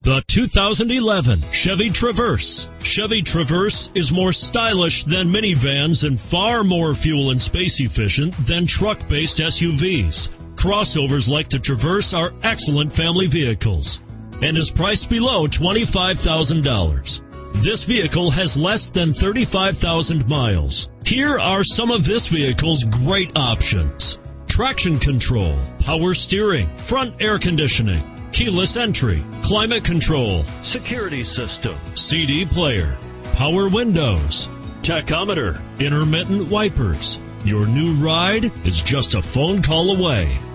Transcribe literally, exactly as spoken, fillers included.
The two thousand eleven Chevy Traverse. Chevy Traverse is more stylish than minivans and far more fuel and space efficient than truck-based S U Vs. Crossovers like the Traverse are excellent family vehicles and is priced below twenty-five thousand dollars. This vehicle has less than thirty-five thousand miles. Here are some of this vehicle's great options: traction control, power steering, front air conditioning, keyless entry, climate control, security system, C D player, power windows, tachometer, intermittent wipers. Your new ride is just a phone call away.